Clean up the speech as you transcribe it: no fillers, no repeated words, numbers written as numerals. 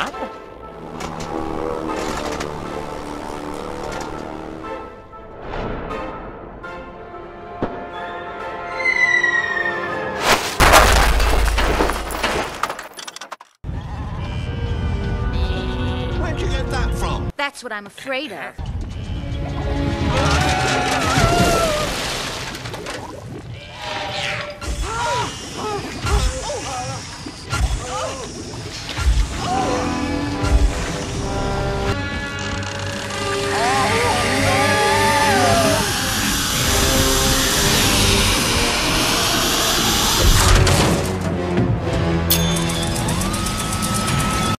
What? Where'd you get that from? That's what I'm afraid of.